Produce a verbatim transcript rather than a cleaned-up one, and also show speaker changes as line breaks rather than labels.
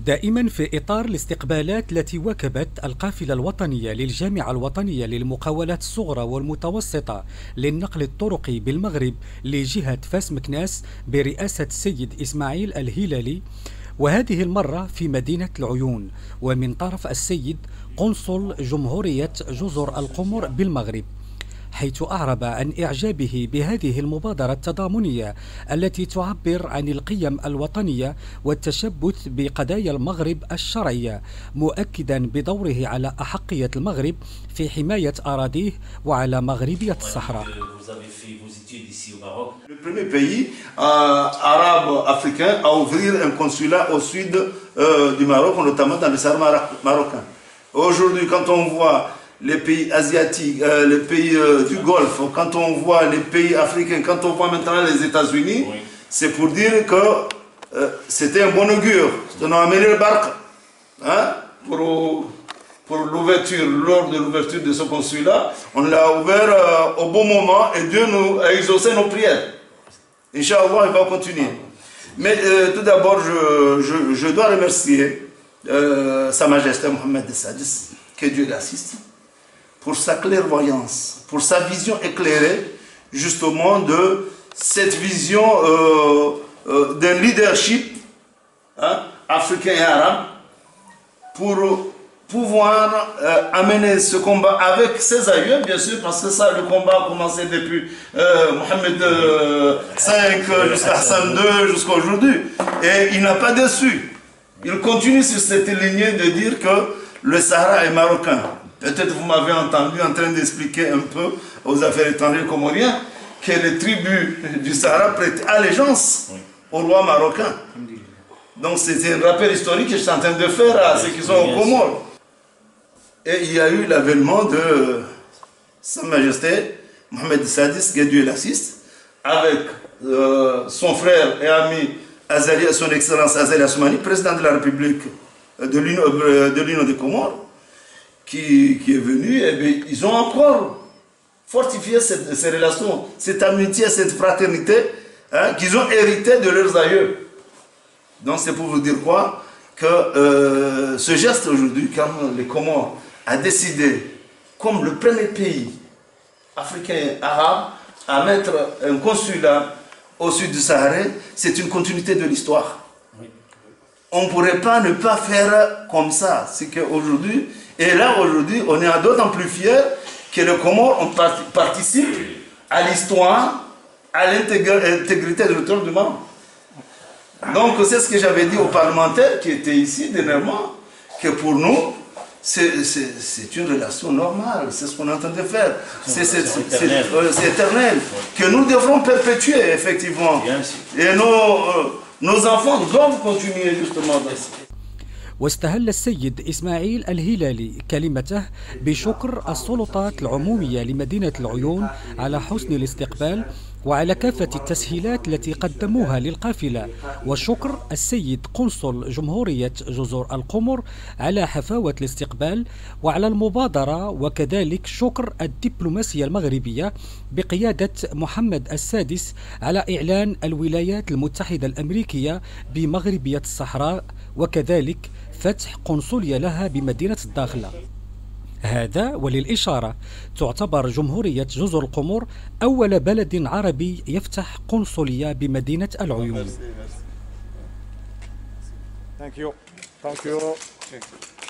دائما في إطار الاستقبالات التي واكبت القافلة الوطنية للجامعة الوطنية للمقاولات الصغرى والمتوسطة للنقل الطرقي بالمغرب لجهة فاس مكناس برئاسة السيد إسماعيل الهلالي، وهذه المرة في مدينة العيون ومن طرف السيد قنصل جمهورية جزر القمر بالمغرب، حيث أعرب عن إعجابه بهذه المبادرة التضامنية التي تعبر عن القيم الوطنية والتشبث بقضايا المغرب الشرعية، مؤكدا بدوره على أحقية المغرب في حماية أراضيه وعلى مغربية الصحراء.
Le premier pays euh, arabe africain à ouvrir un consulat au sud euh, du Maroc, notamment dans le Sahara marocain. Aujourd'hui, quand on voit les pays asiatiques, euh, les pays euh, du Golfe, quand on voit les pays africains, quand on voit maintenant les États-Unis, oui. C'est pour dire que euh, c'était un bon augure. On a amené le barque hein, pour, pour l'ouverture, lors de l'ouverture de ce consulat. On l'a ouvert euh, au bon moment et Dieu nous a exaucé nos prières. Inch'Allah, il va continuer. Mais euh, tout d'abord, je, je, je dois remercier euh, Sa Majesté Mohamed Sadis, que Dieu l'assiste, pour sa clairvoyance, pour sa vision éclairée, justement, de cette vision euh, euh, d'un leadership hein, africain et arabe, pour pouvoir euh, amener ce combat avec ses aïeux, bien sûr, parce que ça, le combat a commencé depuis euh, Mohamed euh, cinq jusqu'à Hassan deux, jusqu'à aujourd'hui. Et il n'a pas déçu. Il continue sur cette lignée de dire que le Sahara est marocain. Peut-être vous m'avez entendu en train d'expliquer un peu aux affaires étrangères comoriens que les tribus du Sahara prêtent allégeance oui. au roi marocain. Donc c'est un rappel historique que je suis en train de faire à ceux qui sont aux Comores. Et il y a eu l'avènement de Sa Majesté Mohamed Sadis, que Dieu l'assiste, avec euh, son frère et ami Azali, son Excellence Azali Assoumani, président de la République de l'Union des Comores, Qui, qui est venu, et bien, ils ont encore fortifié cette, ces relations, cette amitié, cette fraternité hein, qu'ils ont hérité de leurs aïeux. Donc c'est pour vous dire quoi? Que euh, ce geste aujourd'hui, quand les Comores a décidé, comme le premier pays africain et arabe, à mettre un consulat au sud du Sahara, c'est une continuité de l'histoire. Oui. On ne pourrait pas ne pas faire comme ça. C'est qu'aujourd'hui, et là, aujourd'hui, on est d'autant plus fiers que les Comores on participe à l'histoire, à l'intégrité de l'auteur du Maroc. Donc, c'est ce que j'avais dit aux parlementaires qui étaient ici dernièrement, que pour nous, c'est une relation normale, c'est ce qu'on est en train de faire. C'est éternel. Euh, éternel, que nous devrons perpétuer, effectivement. Et nos, euh, nos enfants doivent continuer justement dans ce.
واستهل السيد إسماعيل الهلالي كلمته بشكر السلطات العمومية لمدينة العيون على حسن الاستقبال وعلى كافة التسهيلات التي قدموها للقافلة، وشكر السيد قنصل جمهورية جزر القمر على حفاوة الاستقبال وعلى المبادرة، وكذلك شكر الدبلوماسية المغربية بقيادة محمد السادس على إعلان الولايات المتحدة الأمريكية بمغربية الصحراء، وكذلك فتح قنصلية لها بمدينة الداخلة. هذا وللإشارة تعتبر جمهورية جزر القمر أول بلد عربي يفتح قنصلية بمدينة العيون.
Thank you. Thank you.